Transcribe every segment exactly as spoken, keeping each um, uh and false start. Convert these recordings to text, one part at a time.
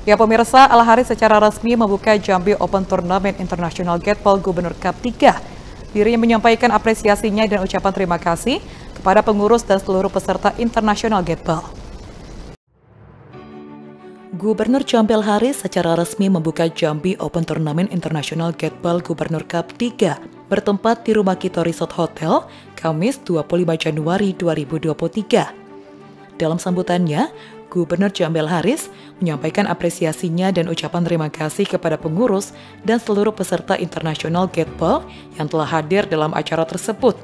Ya pemirsa, Al Haris secara resmi membuka Jambi Open Turnamen International Gateball Gubernur Cup tiga. Dirinya menyampaikan apresiasinya dan ucapan terima kasih kepada pengurus dan seluruh peserta International Gateball. Gubernur Jambi Al Haris secara resmi membuka Jambi Open Turnamen International Gateball Gubernur Cup tiga bertempat di Rumah Kito Resort Hotel, Kamis dua puluh lima Januari dua ribu dua puluh tiga. Dalam sambutannya, Gubernur Jambi Al Haris menyampaikan apresiasinya dan ucapan terima kasih kepada pengurus dan seluruh peserta International Gateball yang telah hadir dalam acara tersebut.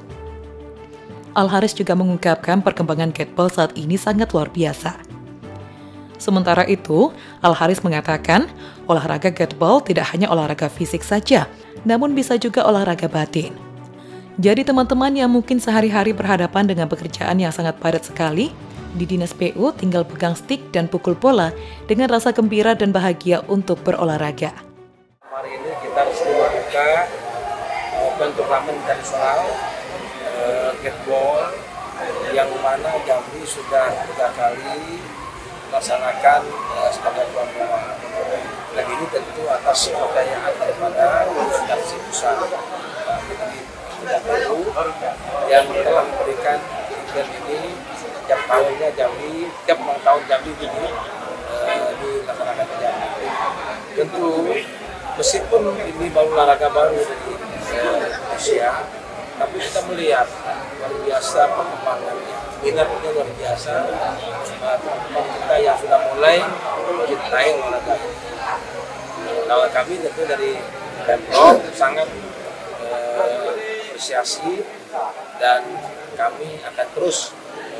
Al Haris juga mengungkapkan perkembangan Gateball saat ini sangat luar biasa. Sementara itu, Al Haris mengatakan olahraga Gateball tidak hanya olahraga fisik saja, namun bisa juga olahraga batin. Jadi teman-teman yang mungkin sehari-hari berhadapan dengan pekerjaan yang sangat padat sekali, di Dinas P U tinggal pegang stick dan pukul bola dengan rasa gembira dan bahagia untuk berolahraga. Hari ini kita resmi membuka Open Turnamen Internasional uh, Gateball yang mana Jambi sudah tiga kali melaksanakan uh, sebagai tuan rumah. Dan ini tentu atas kepercayaan daripada organisasi pusat uh, tidak perlu yang telah memberikan event ini. Tiap tahunnya Jambi, tiap ulang tahun Jambi ini uh, dilaksanakan di Jambi. Tentu meskipun ini baru olahraga baru di uh, Indonesia, tapi kita melihat luar biasa perkembangannya, minatnya luar biasa. Teman-teman kita yang sudah mulai mencintai olahraga. Kalau kami tentu dari Pemprov sangat uh, apresiasi dan kami akan terus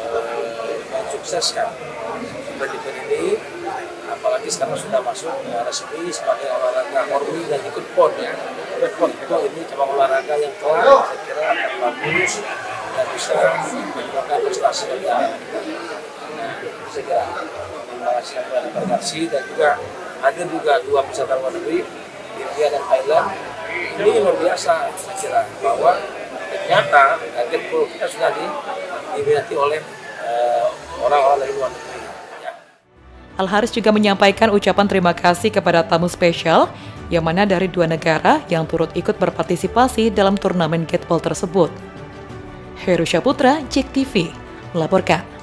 mensukseskan event-event ini, apalagi sekarang sudah masuk ya, resmi sebagai olahraga murni dan ikut pon ya. Pon itu ini cabang olahraga yang telah saya kira akan bagus dan bisa menyebabkan prestasi dari negara kita. Nah, saya kira terima kasih kepada delegasi dan juga hadir juga dua peserta luar negeri, India dan Thailand. Ini luar biasa saya kira bahwa ternyata Gateball kita sudah di diminati oleh orang-orang uh, dari luar negeri. Ya. Al Haris juga menyampaikan ucapan terima kasih kepada tamu spesial yang mana dari dua negara yang turut ikut berpartisipasi dalam turnamen Gateball tersebut. Heru Syaputra, J E K T V, melaporkan.